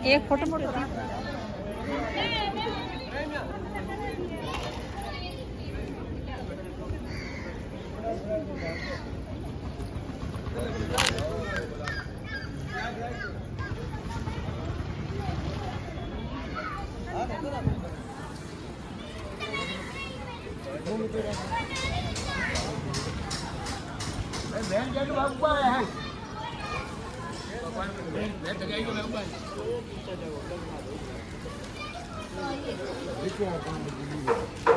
एक photo photo बहन क्या बाबू है मैं तो गई मैं ऊपर